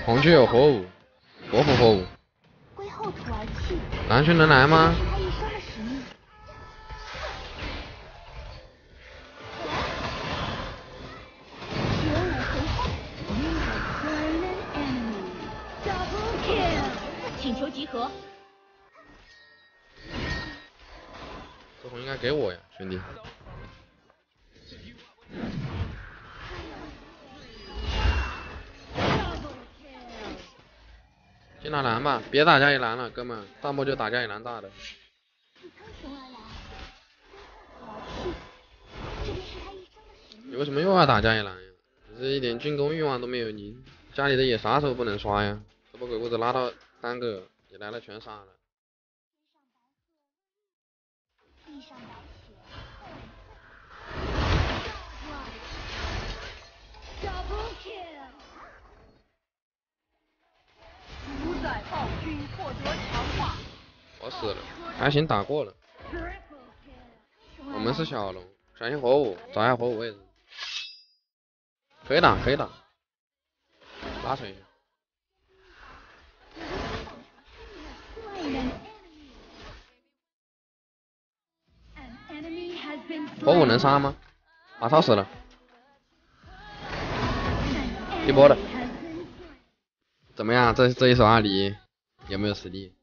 红区有火舞，国服火舞。 归后土而泣。 蓝区能来吗？ 他一生的使命。绝舞回风。请求集合。 这红应该给我呀，兄弟。先打蓝吧，别打加一蓝了，哥们，大漠就打加一蓝大的。你为什么又要打加一蓝呀？你这一点进攻欲望都没有，你家里的野啥时候不能刷呀？这波鬼谷子拉到3个，也来了全杀了。 地上白雪。 主宰暴君获得强化。 我死了，还行打过了。我们是小龙，小心火舞，找一下火舞位置。可以打，可以打。拉扯一下。火舞能杀吗？马超死了。一波的。怎么样？这一手2离有没有实力？